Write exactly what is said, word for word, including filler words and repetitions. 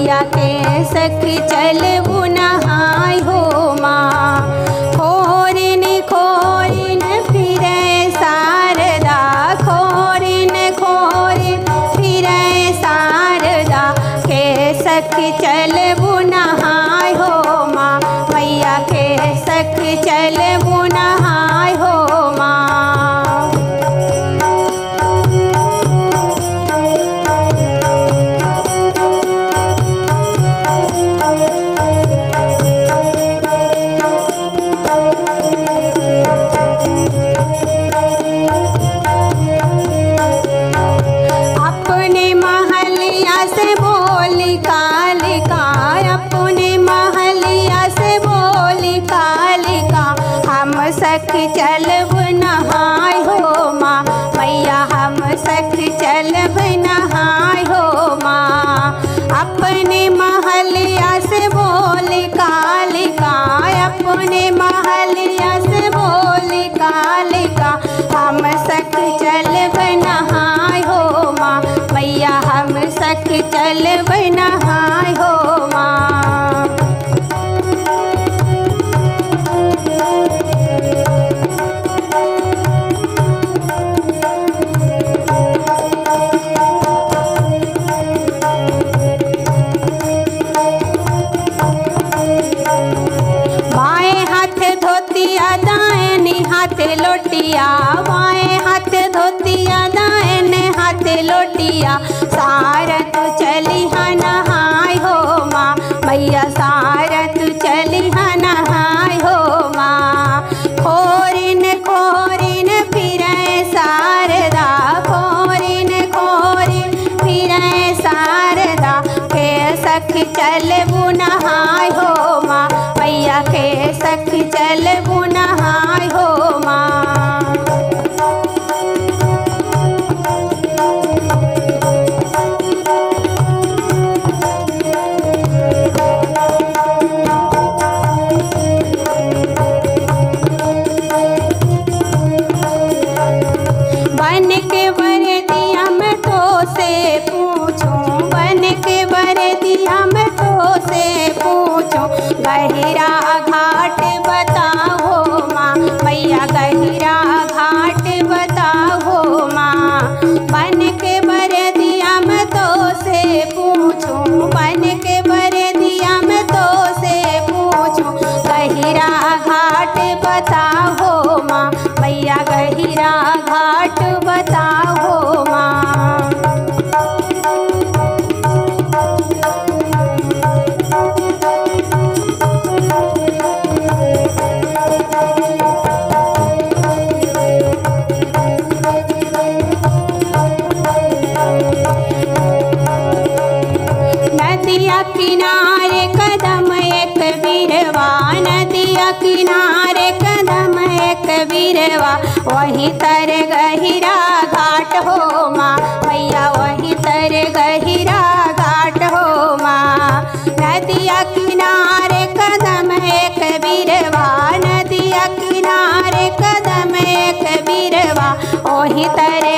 मैया के सखी चल बुनहाय हो माँ। खोरिन खोरिन फिरे शारदा, खोरिन खोरिन फिरे शारदा, के सखी चल बुनहाय हो माँ। मैया के सखी चल बुनहाय हो माँ। अपने महलिया से बोली कालिका, अपने महलिया से बोली कालिका, हम सखी चलब नहाय हो माँ। मैया हम सखी चलब नहाय हो माँ। अपने महलिया से बोली कालिका, अपने महलिया से बोली कालिका, हम सखी चलब नहाय हो माँ। मैया हम सखी चलब नहाय हो माँ। बाएं हाथ धोतिया दाएं हाथ लोटिया, बाएं हाथ धोतिया दाएं हाथ लोटिया, सारत चली नहाय हो माँ। मैया सारत चली नहाय हो माँ। खोरिन खोरिन फिरे शारदा, खोरिन खोरिन फिरे शारदा, के सखी चल बुनहाय हो माँ। मैया के सखी चल बुनहाय हो माँ। बन के बरदिया में तो से पूछूं, बन के बरदिया में तो से पूछूं, गहिरा घाट बताओ माँ। मैया गहिरा घाट बताओ माँ। बन के बरदिया में तो से पूछूं, बन के बरदिया में तो से पूछूं, गहिरा घाट बताओ माँ। मैया गहिरा घाट बताओ माँ। नदिया किनारे कदम एक बिरवा, नदिया किनारे कदम एक बिरवा, वहीं तर गहिरा घाट हो माँ। मैया वहीं तर गहिरा घाट हो माँ। नदिया किनारे कदम एक बिरवा, नदिया किनारे कदम एक बिरवा, वहीं तर